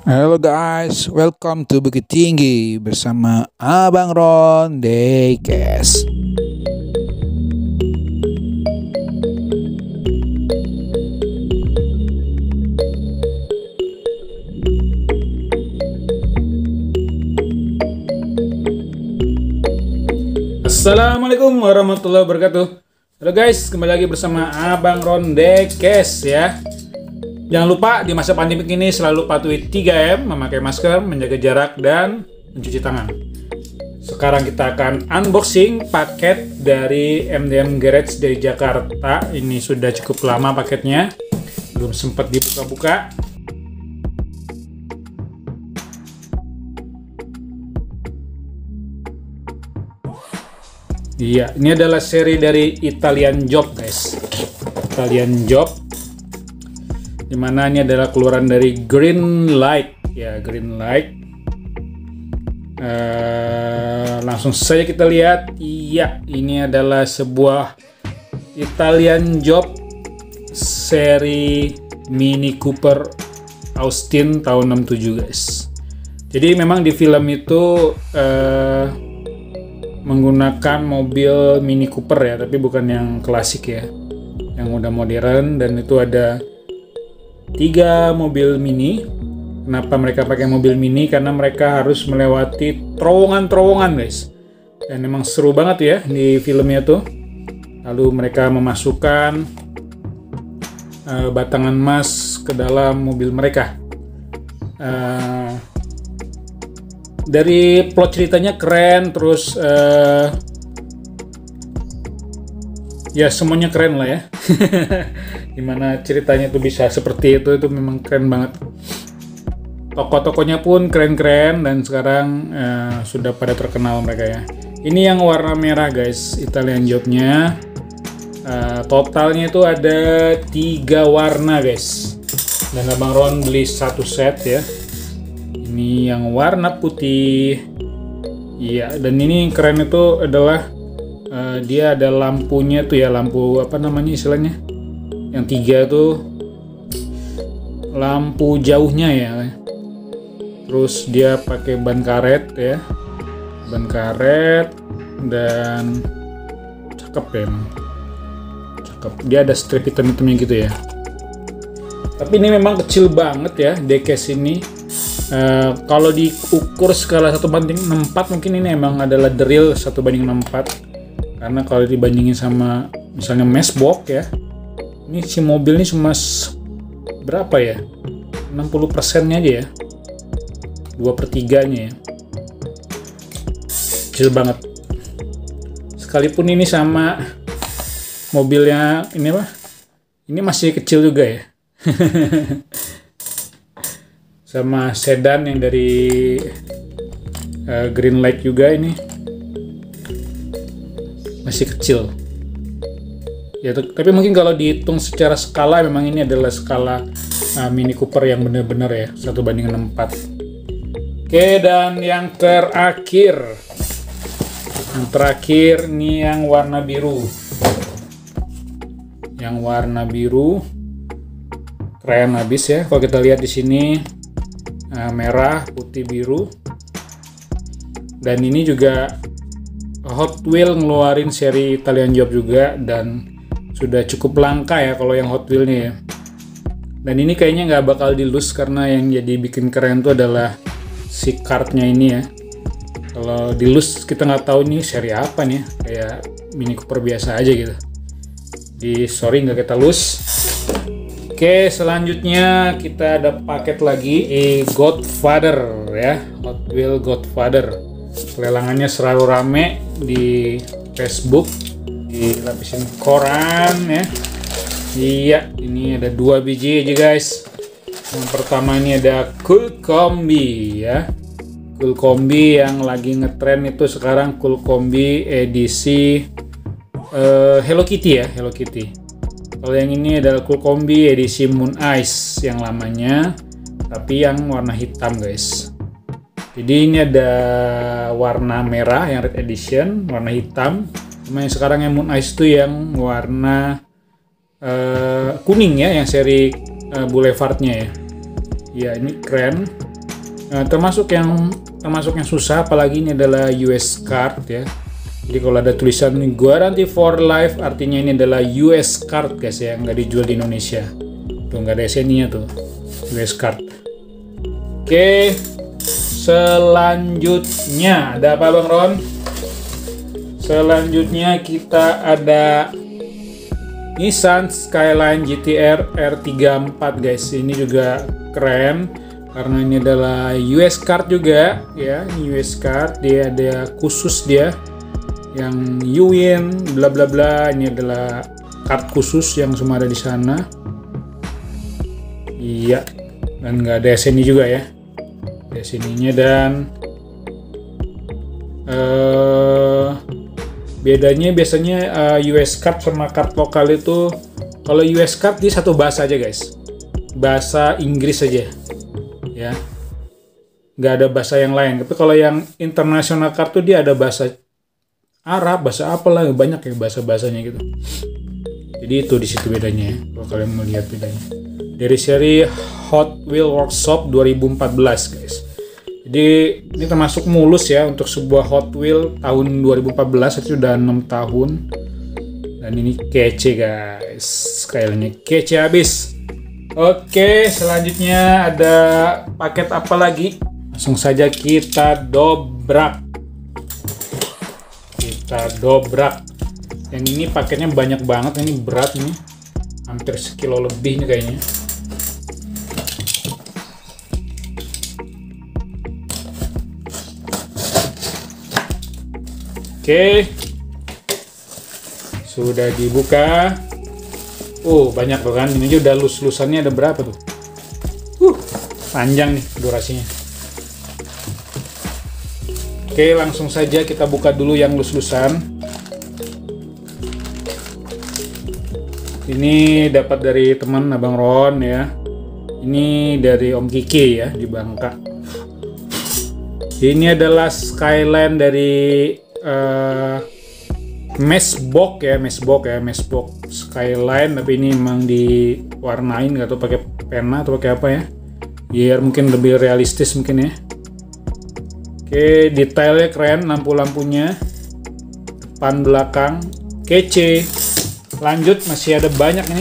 Halo guys, welcome to Bukit Tinggi bersama Abang Ron Dekes. Assalamualaikum warahmatullahi wabarakatuh. Halo guys, kembali lagi bersama Abang Ron Dekes ya. Jangan lupa di masa pandemi ini selalu patuhi 3M, memakai masker, menjaga jarak, dan mencuci tangan. Sekarang kita akan unboxing paket dari MDM Garage dari Jakarta. Ini sudah cukup lama paketnya, belum sempat dibuka-buka. Iya, ini adalah seri dari Italian Job guys. Italian Job. Dimana ini adalah keluaran dari Green Light ya, Green Light. Langsung saja kita lihat. Iya, ini adalah sebuah Italian Job seri Mini Cooper Austin tahun 67 guys. Jadi memang di film itu menggunakan mobil Mini Cooper ya, tapi bukan yang klasik ya, yang udah modern. Dan itu ada 3 mobil mini. Kenapa mereka pakai mobil mini? Karena mereka harus melewati terowongan-terowongan guys. Dan memang seru banget ya di filmnya tuh. Lalu mereka memasukkan batangan emas ke dalam mobil mereka. Dari plot ceritanya keren, terus ya semuanya keren lah ya. Gimana ceritanya tuh bisa seperti itu memang keren banget. Toko-tokonya pun keren-keren, dan sekarang sudah pada terkenal mereka ya. Ini yang warna merah guys, Italian Job-nya. Totalnya itu ada 3 warna guys, dan Abang Ron beli 1 set ya. Ini yang warna putih. Iya, dan ini keren itu adalah dia ada lampunya tuh ya, lampu apa namanya istilahnya, yang 3 tuh lampu jauhnya ya. Terus dia pakai ban karet ya, ban karet, dan cakep ya emang, cakep. Dia ada strip hitam-hitamnya gitu ya. Tapi ini memang kecil banget ya Dekes ini. Kalau diukur skala 1/64 mungkin ini emang adalah the real 1/64. Karena kalau dibandingin sama misalnya Matchbox ya, ini si mobil ini cuma berapa ya, 60%-nya aja ya, 2/3-nya ya, kecil banget. Sekalipun ini sama mobilnya ini ini masih kecil juga ya. Sama sedan yang dari Green Light juga, ini masih kecil ya. Tapi mungkin kalau dihitung secara skala memang ini adalah skala Mini Cooper yang benar-benar ya 1/64. Oke, dan yang terakhir ini yang warna biru. Yang warna biru keren habis ya. Kalau kita lihat di sini merah, putih, biru. Dan ini juga Hot Wheels ngeluarin seri Italian Job juga, dan sudah cukup langka ya kalau yang Hot Wheels-nya ya. Dan ini kayaknya nggak bakal di-loose, karena yang jadi bikin keren itu adalah si kartnya ini ya. Kalau di-loose kita nggak tahu ini seri apa nih, kayak Mini Cooper biasa aja gitu. Sorry nggak kita loose. Oke, selanjutnya kita ada paket lagi Godfather ya, Hot Wheels Godfather. Lelangannya selalu rame di Facebook, dilapisin koran ya. Iya, ini ada 2 biji aja guys. Yang pertama ini ada Cool Combi ya. Cool Combi yang lagi ngetren itu sekarang, Cool Combi edisi Hello Kitty ya, Hello Kitty. Kalau yang ini adalah Cool Combi edisi Moon Ice yang lamanya, tapi yang warna hitam guys. Jadi ini ada warna merah yang red edition, warna hitam. Cuma yang sekarang yang Moon Ice itu yang warna kuning ya, yang seri Boulevardnya ya. Ya ini keren. Nah, termasuk yang susah, apalagi ini adalah US card ya. Jadi kalau ada tulisan guarantee for life, artinya ini adalah US card guys ya, nggak dijual di Indonesia. Tuh nggak ada SNI-nya tuh, US card. Oke, selanjutnya ada apa Bang Ron? Selanjutnya kita ada Nissan Skyline GT-R R34 guys. Ini juga keren karena ini adalah US card juga ya. Ini US card, dia ada khusus dia yang Yuin bla bla bla. Ini adalah card khusus yang semua ada di sana. Iya, dan nggak ada SNI juga ya. Ada SNI-nya dan bedanya biasanya US card sama card lokal itu, kalau US card di satu bahasa aja guys, bahasa Inggris aja ya, nggak ada bahasa yang lain. Tapi kalau yang internasional card tuh dia ada bahasa Arab, bahasa apalah, banyak ya bahasa-bahasanya gitu. Jadi itu di situ bedanya ya, kalau kalian mau lihat bedanya. Dari seri Hot Wheels Workshop 2014 guys. Jadi ini termasuk mulus ya untuk sebuah Hot Wheels tahun 2014, itu sudah 6 tahun. Dan ini kece guys, Skyline-nya kece habis. Oke, selanjutnya ada paket apa lagi? Langsung saja kita dobrak. Yang ini paketnya banyak banget, ini berat nih, hampir sekilo lebih nih kayaknya. Oke, sudah dibuka. Banyak tuh kan, ini aja udah lus-lusannya ada berapa tuh? Panjang nih durasinya. Oke, langsung saja kita buka dulu yang lus-lusan. Ini dapat dari teman Abang Ron ya. Ini dari Om Kiki ya di Bangka. Ini adalah Skyline dari Matchbox Skyline, tapi ini memang diwarnain, nggak tahu pakai pena atau pakai apa ya, biar mungkin lebih realistis mungkin ya. Oke, detailnya keren, lampu-lampunya, depan belakang kece. Lanjut, masih ada banyak nih.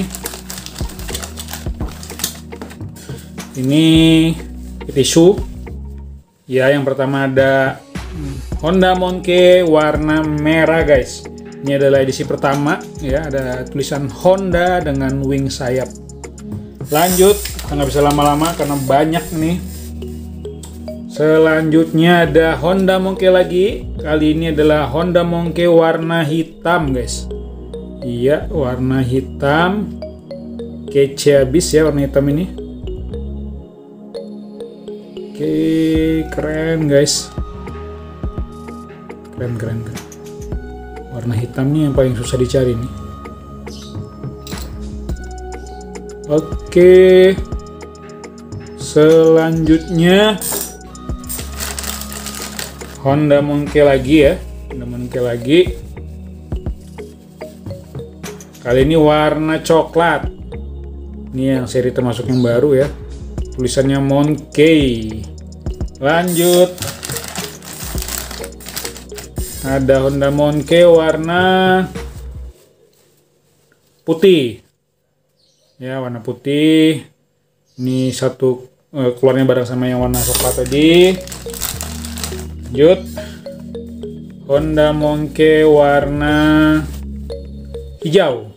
Ini tisu ya. Yang pertama ada Honda Monkey warna merah guys. Ini adalah edisi pertama ya, ada tulisan Honda dengan wing sayap. Lanjut, kita nggak bisa lama-lama karena banyak nih. Selanjutnya ada Honda Monkey lagi. Kali ini adalah Honda Monkey warna hitam guys. Iya, warna hitam. Kece habis ya warna hitam ini. Oke, keren guys. Keren. Warna hitam nih yang paling susah dicari nih. Oke. Selanjutnya Honda Monkey lagi ya. Kali ini warna coklat. Ini yang seri termasuk yang baru ya. Tulisannya Monkey. Lanjut. Ada Honda Monkey warna putih. Ya, warna putih. Ini satu keluarnya bareng sama yang warna coklat tadi. Lanjut. Honda Monkey warna hijau.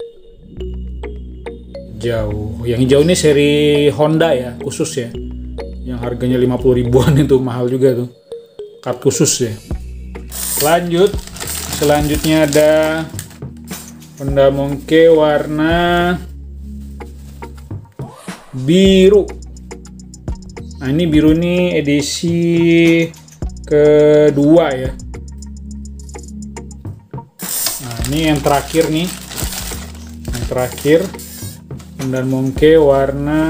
Yang hijau ini seri Honda ya, khusus ya. Yang harganya 50 ribuan itu mahal juga tuh. Card khusus ya. Lanjut, selanjutnya ada Honda Monkey warna biru. Nah, ini biru nih edisi kedua ya. Nah, ini yang terakhir nih. Honda Monkey warna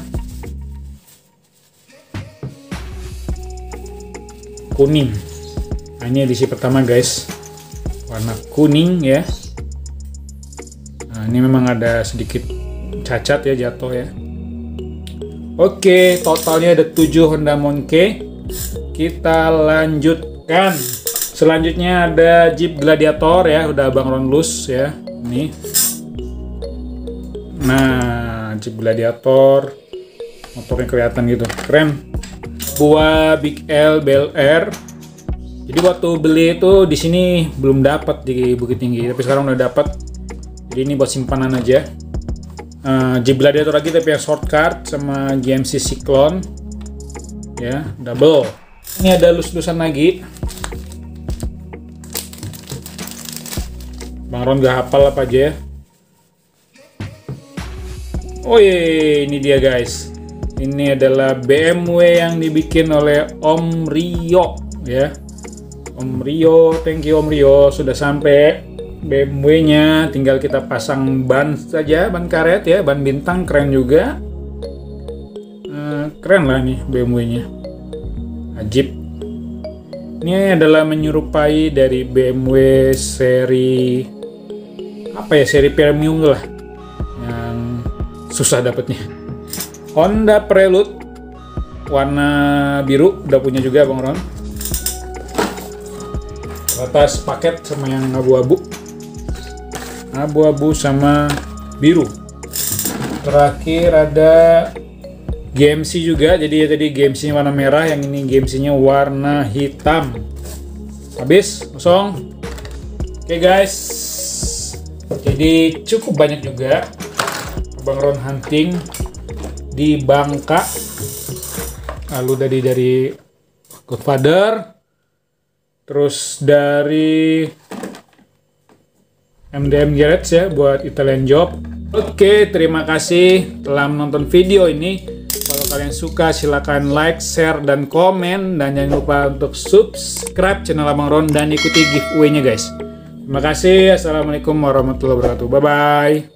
kuning. Nah, ini edisi pertama guys, warna kuning ya. Nah, ini memang ada sedikit cacat ya, jatuh ya. Oke, totalnya ada 7 Honda Monkey. kita lanjutkan. Selanjutnya ada Jeep Gladiator ya, udah Bang Ron lus ya. Ini. Nah, Jeep Gladiator. Motornya kelihatan gitu, keren. Buah Big L Bel Air. Jadi waktu beli itu di sini belum dapat di Bukit Tinggi, tapi sekarang udah dapat. Jadi ini buat simpanan aja. Jeep Gladiator lagi tapi yang shortcut sama GMC Cyclone. Ya, double. Ini ada lus-lusan lagi. Bang Ron gak hafal apa aja ya. Oh iya, ini dia guys. Ini adalah BMW yang dibikin oleh Om Rio ya. Om Rio, thank you Om Rio, sudah sampai BMW-nya, tinggal kita pasang ban saja, ban karet ya, ban bintang, keren juga. Keren lah nih BMW-nya. Ajib. Ini adalah menyerupai dari BMW seri apa ya, seri premium lah, yang susah dapetnya. Honda Prelude warna biru udah punya juga Bang Ron. Atas paket sama yang abu-abu sama biru. Terakhir ada GMC juga, jadi tadi GMC nya warna merah, yang ini GMC nya warna hitam. Habis kosong. Oke guys, jadi cukup banyak juga Bang Ron hunting di Bangka, lalu dari Godfather, terus dari MDM Garage ya buat Italian Job. Oke, terima kasih telah menonton video ini. Kalau kalian suka silahkan like, share, dan komen. Dan jangan lupa untuk subscribe channel Abang Ron dan ikuti giveaway-nya guys. Terima kasih. Assalamualaikum warahmatullahi wabarakatuh. Bye-bye.